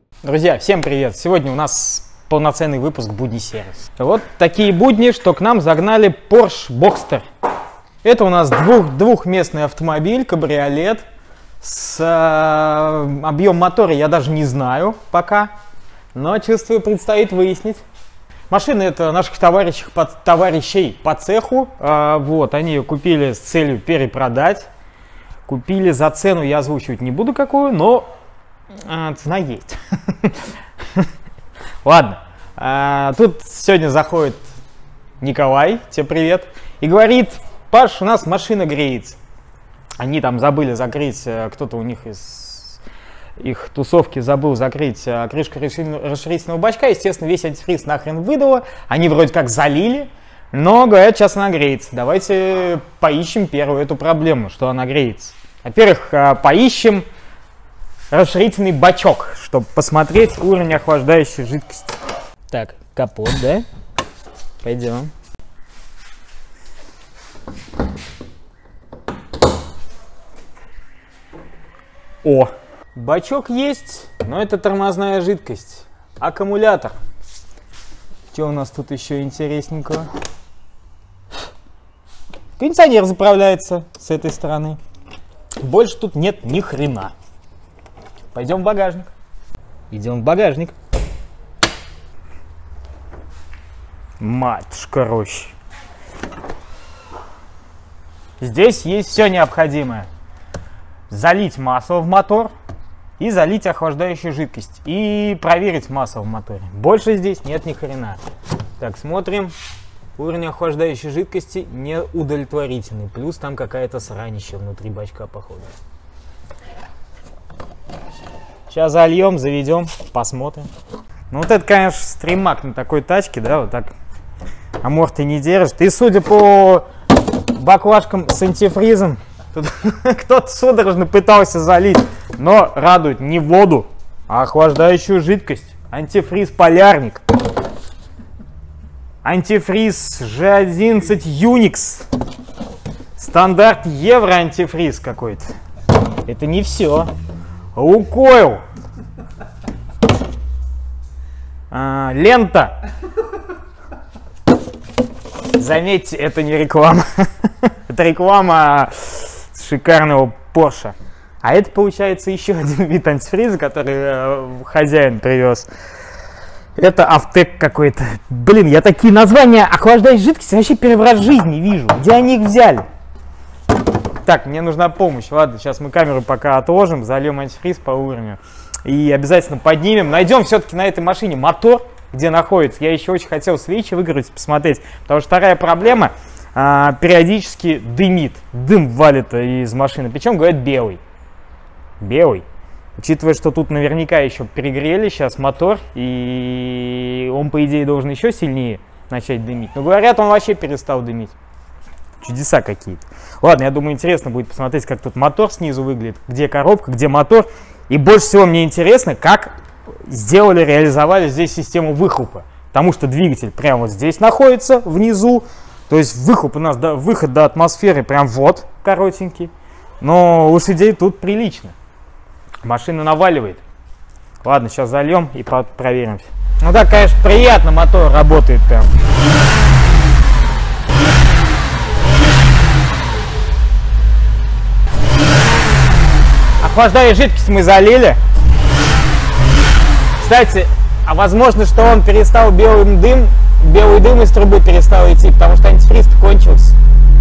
Друзья, всем привет! Сегодня у нас полноценный выпуск «Будни сервис». Вот такие будни, что к нам загнали Porsche Boxster. Это у нас двухместный автомобиль, кабриолет. С объем мотора я даже не знаю пока, но чувствую, предстоит выяснить. Машина это наших товарищей по цеху. Вот, они ее купили с целью перепродать. Купили за цену, я озвучивать не буду какую, но цена есть. Ладно, тут сегодня заходит Николай, тебе привет, и говорит: Паш, у нас машина греется. Они там забыли закрыть, кто-то у них из их тусовки забыл закрыть крышку расширительного бачка. Естественно, весь антифриз нахрен выдало. Они вроде как залили, но говорят, сейчас она греется. Давайте поищем первую эту проблему, что она греется. Во-первых, поищем расширительный бачок, чтобы посмотреть уровень охлаждающей жидкости. Так, капот, да? Пойдем. О, бачок есть, но это тормозная жидкость. Аккумулятор. Что у нас тут еще интересненького? Кондиционер заправляется с этой стороны. Больше тут нет ни хрена. Пойдем в багажник. Идем в багажник. Матушка роща. Здесь есть все необходимое. Залить масло в мотор и залить охлаждающую жидкость. И проверить масло в моторе. Больше здесь нет ни хрена. Так, смотрим. Уровень охлаждающей жидкости неудовлетворительный. Плюс там какая-то срань еще внутри бачка, походу. Сейчас зальем, заведем, посмотрим. Ну вот это, конечно, стримак на такой тачке, да, вот так аморты не держит. И судя по баклажкам с антифризом, тут кто-то судорожно пытался залить, но радует не воду, а охлаждающую жидкость. Антифриз Полярник. Антифриз G11 Unix. Стандарт евро антифриз какой-то. Это не все. Лукойл. Лента. Заметьте, это не реклама. Это реклама шикарного Porsche. А это, получается, еще один вид антифриза, который хозяин привез. Это Автек какой-то. Блин, я такие названия охлаждающей жидкости вообще первый раз в жизни вижу. Где они их взяли? Так, мне нужна помощь. Ладно, сейчас мы камеру пока отложим, зальем антифриз по уровню. И обязательно поднимем. Найдем все-таки на этой машине мотор, где находится. Я еще очень хотел свечи выиграть, посмотреть. Потому что вторая проблема, периодически дымит. Дым валит из машины. Причем, говорят, белый. Белый. Учитывая, что тут наверняка еще перегрели сейчас мотор, и он, по идее, должен еще сильнее начать дымить. Но говорят, он вообще перестал дымить. Чудеса какие-то. Ладно, я думаю, интересно будет посмотреть, как тут мотор снизу выглядит, где коробка, где мотор. И больше всего мне интересно, как сделали, реализовали здесь систему выхлопа. Потому что двигатель прямо вот здесь находится, внизу. То есть выхлоп у нас, выход до атмосферы прям вот коротенький. Но лошадей тут прилично. Машина наваливает. Ладно, сейчас зальем и проверим. Ну да, конечно, приятно, мотор работает прям. Охлаждающую жидкость мы залили. Кстати, а возможно, что он перестал белый дым из трубы перестал идти, потому что антифриз кончился.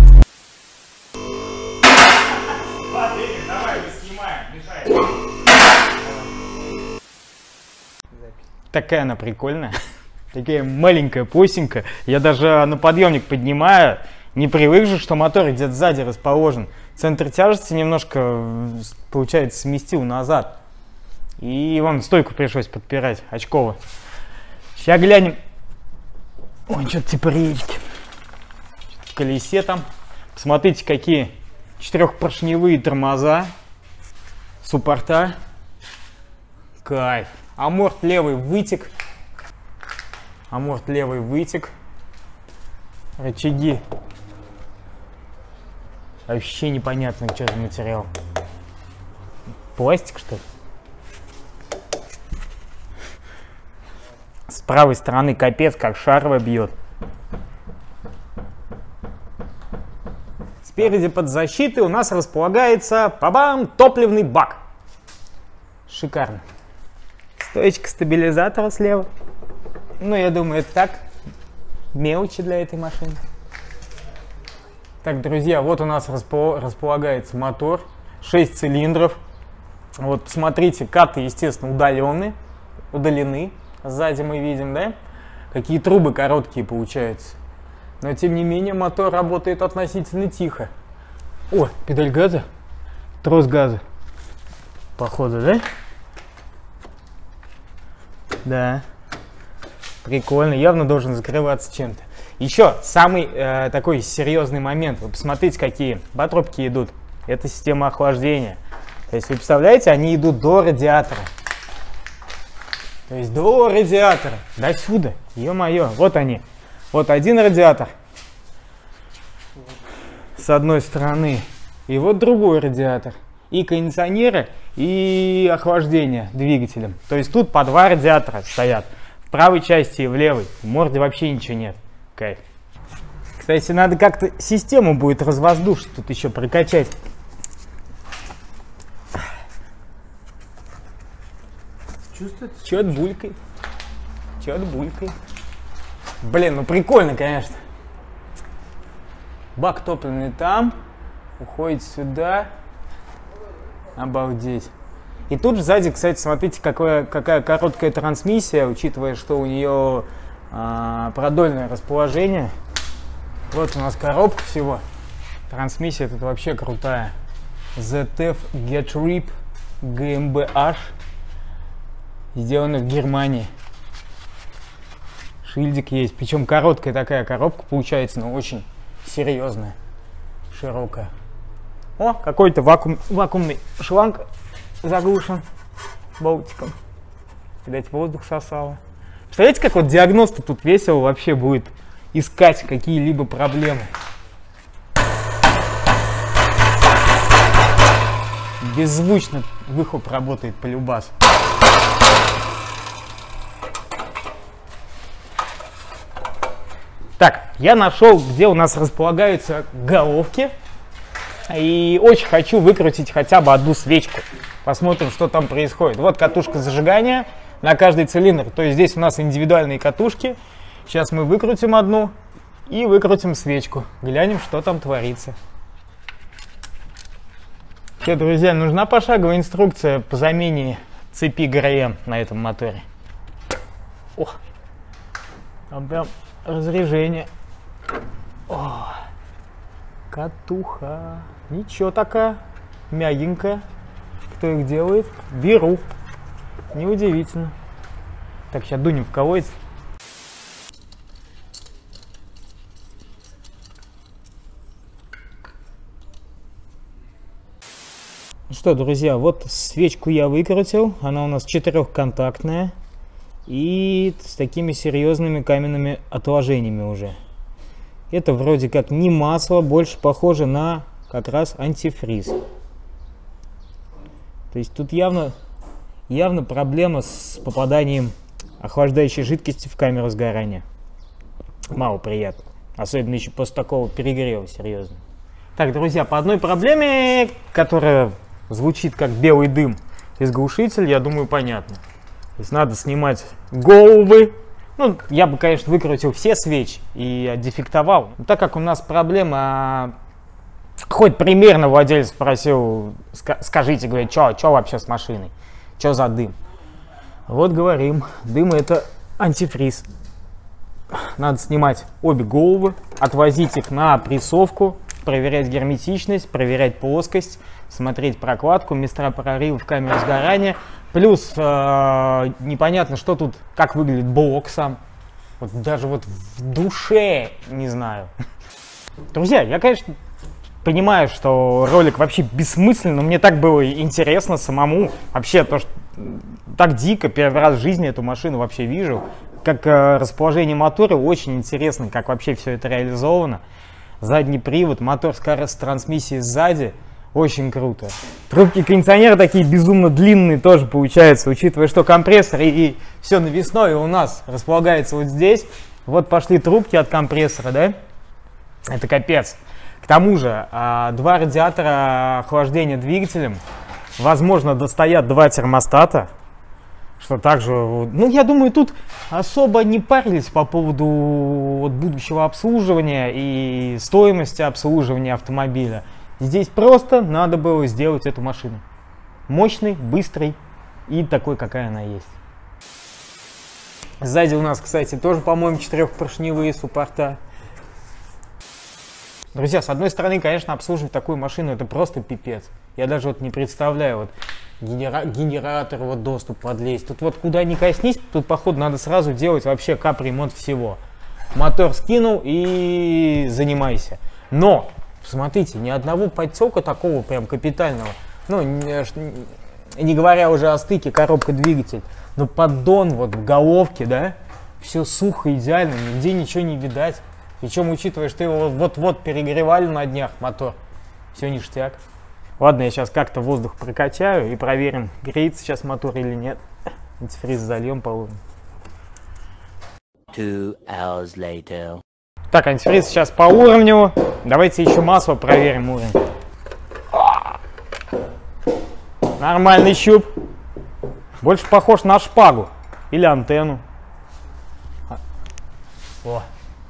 Такая она прикольная, такая маленькая, пусенькая. Я даже на подъемник поднимаю, не привык же, что мотор где-то сзади расположен. Центр тяжести немножко, получается, сместил назад. И вон стойку пришлось подпирать, очково. Сейчас глянем. Ой, что-то типа речки. В колесе там. Посмотрите, какие четырехпоршневые тормоза. Суппорта. Кайф. Аморт левый вытек. Аморт левый вытек. Рычаги. Вообще непонятно, что за материал. Пластик, что ли? правой стороны капец, как шаровая бьет. Спереди под защитой у нас располагается, па-бам, топливный бак. Шикарно. Стоечка стабилизатора слева. Ну, я думаю, это так, мелочи для этой машины. Так, друзья, вот у нас располагается мотор, 6 цилиндров. Вот, посмотрите, каты, естественно, удалены. Сзади мы видим, да, какие трубы короткие получаются. Но, тем не менее, мотор работает относительно тихо. О, педаль газа, трос газа. Походу, да? Да. Прикольно, явно должен закрываться чем-то. Еще самый такой серьезный момент. Вы посмотрите, какие патрубки идут. Это система охлаждения. То есть, вы представляете, они идут до радиатора. То есть, до радиатора. До сюда. Ё-моё, вот они. Вот один радиатор с одной стороны. И вот другой радиатор. И кондиционеры, и охлаждение двигателем. То есть, тут по два радиатора стоят. В правой части и в левой. В морде вообще ничего нет. Кайф. Кстати, надо как-то систему будет развоздушить, тут еще прокачать. Чувствуется? Чё-то булькает. Чё-то булькает. Блин, ну прикольно, конечно. Бак топливный там. Уходит сюда. Обалдеть. И тут же сзади, кстати, смотрите, какая короткая трансмиссия, учитывая, что у нее продольное расположение. Вот у нас коробка всего. Трансмиссия тут вообще крутая. ZF GetRip GmbH. Сделано в Германии. Шильдик есть. Причем короткая такая коробка получается, но очень серьезная. Широкая. О, какой-то вакуумный шланг заглушен болтиком. Видать, воздух сосало. Представляете, как вот диагноз-то тут весело вообще будет искать какие-либо проблемы. Беззвучно выхлоп работает по любасу. Так, я нашел, где у нас располагаются головки. И очень хочу выкрутить хотя бы одну свечку. Посмотрим, что там происходит. Вот катушка зажигания на каждый цилиндр. То есть здесь у нас индивидуальные катушки. Сейчас мы выкрутим одну и выкрутим свечку. Глянем, что там творится. Все, друзья, нужна пошаговая инструкция по замене цепи ГРМ на этом моторе. О, там прям разряжение. О, катуха. Ничего такая, мягенькая. Кто их делает? Беру. Неудивительно. Так, сейчас дунем в колодец. Ну что, друзья, вот свечку я выкрутил. Она у нас четырехконтактная. И с такими серьезными каменными отложениями уже. Это вроде как не масло, больше похоже на как раз антифриз. То есть тут явно проблема с попаданием охлаждающей жидкости в камеру сгорания. Мало приятно. Особенно еще после такого перегрева, серьезно. Так, друзья, по одной проблеме, которая звучит как белый дым из глушителя, я думаю, понятно. То есть надо снимать головы. Ну, я бы, конечно, выкрутил все свечи и дефектовал. Но так как у нас проблема, хоть примерно владелец спросил, скажите, говорит, что вообще с машиной? Что за дым? Вот говорим, дым это антифриз. Надо снимать обе головы, отвозить их на прессовку, проверять герметичность, проверять плоскость, смотреть прокладку, места прорыва в камере сгорания. Плюс непонятно, что тут, как выглядит блок сам. Вот даже вот в душе не знаю. Друзья, я, конечно, понимаю, что ролик вообще бессмысленный, но мне так было интересно самому. Вообще, то, что так дико, первый раз в жизни эту машину вообще вижу. Как расположение мотора, очень интересно, как вообще все это реализовано. Задний привод, мотор с трансмиссией сзади. Очень круто. Трубки кондиционера такие безумно длинные тоже получается, учитывая, что компрессор и все навесное у нас располагается вот здесь. Вот пошли трубки от компрессора, да? Это капец. К тому же, два радиатора охлаждения двигателем. Возможно, достоят два термостата. Что также, ну, я думаю, тут особо не парились по поводу вот будущего обслуживания и стоимости обслуживания автомобиля. Здесь просто надо было сделать эту машину. Мощный, быстрый и такой, какая она есть. Сзади у нас, кстати, тоже, по-моему, 4-поршневые суппорта. Друзья, с одной стороны, конечно, обслуживать такую машину это просто пипец. Я даже вот не представляю, вот генератор, вот доступ подлезть. Тут вот куда ни коснись, тут, походу, надо сразу делать вообще капремонт всего. Мотор скинул и занимайся. Но, смотрите, ни одного подтека такого прям капитального. Ну, не говоря уже о стыке коробка-двигатель. Но поддон вот в головке, да, все сухо, идеально, нигде ничего не видать. Причем, учитывая, что его вот-вот перегревали на днях мотор, все ништяк. Ладно, я сейчас как-то воздух прокачаю и проверим, греется сейчас мотор или нет. Антифриз зальем по уровню. 2 hours later. Так, антифриз сейчас по уровню. Давайте еще масло проверим уровень. Нормальный щуп. Больше похож на шпагу или антенну. О.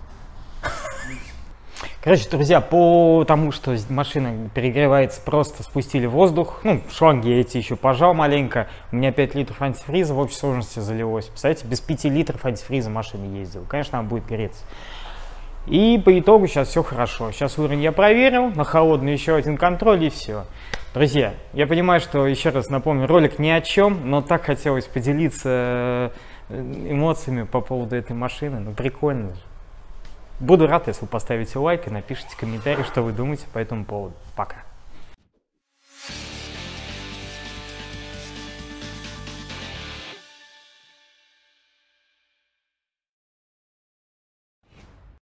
Короче, друзья, по тому, что машина перегревается, просто спустили воздух. Ну, шланги эти еще пожал маленько. У меня 5 литров антифриза в общей сложности залилось. Представляете, без 5 литров антифриза машина ездила. Конечно, она будет греться. И по итогу сейчас все хорошо. Сейчас уровень я проверил, на холодный еще один контроль и все. Друзья, я понимаю, что, еще раз напомню, ролик ни о чем, но так хотелось поделиться эмоциями по поводу этой машины. Ну, прикольно же. Буду рад, если вы поставите лайк и напишите комментарий, что вы думаете по этому поводу. Пока.